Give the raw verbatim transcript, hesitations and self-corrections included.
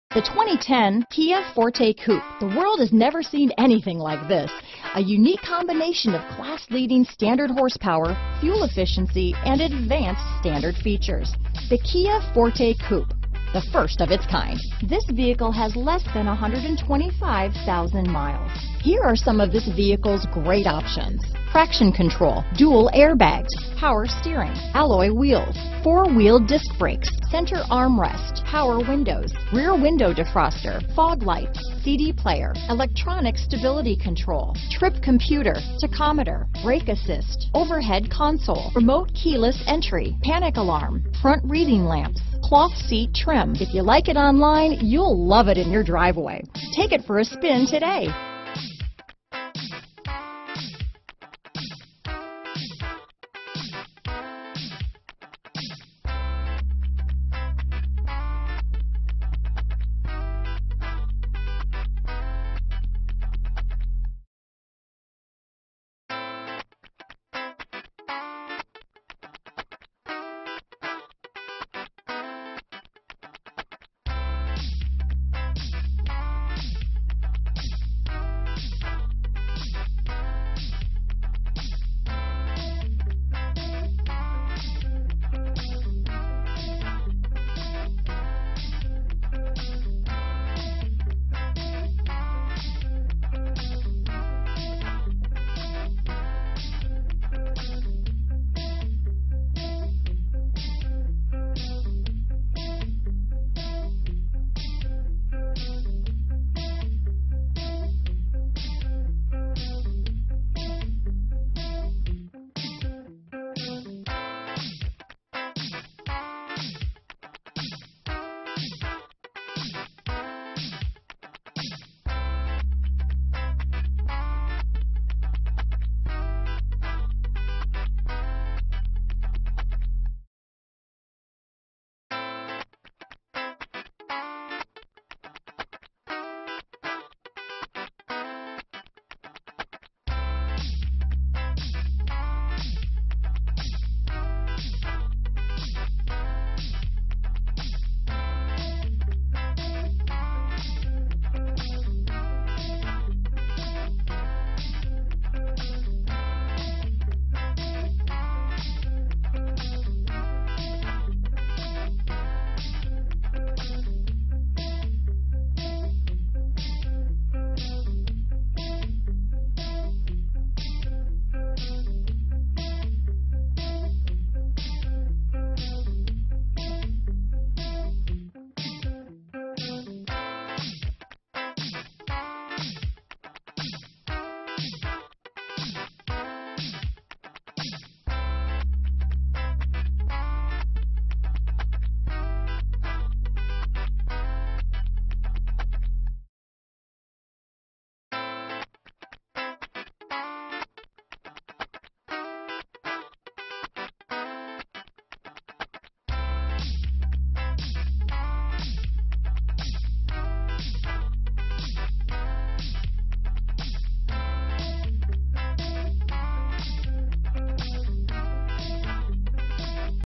The twenty ten Kia Forte Coupe. The world has never seen anything like this. A unique combination of class-leading standard horsepower, fuel efficiency, and advanced standard features. The Kia Forte Coupe, the first of its kind. This vehicle has less than one hundred twenty-five thousand miles. Here are some of this vehicle's great options: traction control, dual airbags, power steering, alloy wheels, four-wheel disc brakes, center armrest, power windows, rear window defroster, fog lights, C D player, electronic stability control, trip computer, tachometer, brake assist, overhead console, remote keyless entry, panic alarm, front reading lamps, cloth seat trim. If you like it online, you'll love it in your driveway. Take it for a spin today.